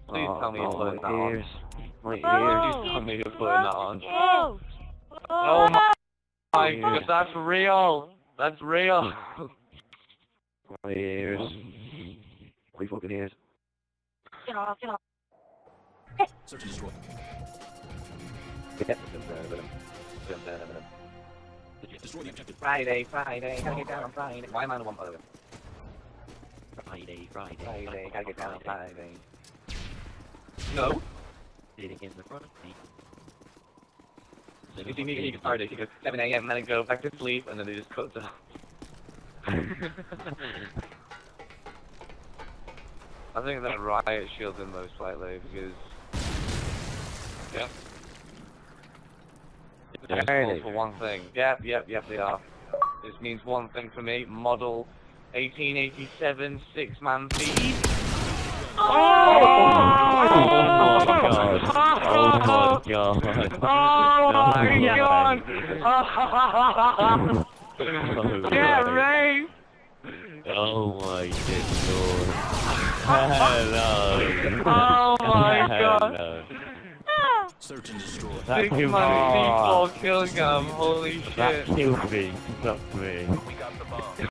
Please tell me you're putting that on. My ears. Please tell me you're putting that on. Oh, Oh my god, that's real! That's real! My ears. My fucking ears. get off. Search and destroy. Destroy the objective. Friday, gotta get down on Friday. Why am I the one, by the way? Friday. Gotta get down on Friday. No? Sitting in the front seat. You see me get started, you go 7 AM, and then I go back to sleep, and then they just cut off. I think that riot shields him most likely, because... Yeah. They're calls for one thing. Yep, they are. This means one thing for me. Model 1887 6-man C4. Oh my god. Yeah, Ray! Oh my good lord. Hello. Oh my god. Search and destroy. That 6-man C4 kill cam, holy shit. That killed me. Stuck me. We got the bomb.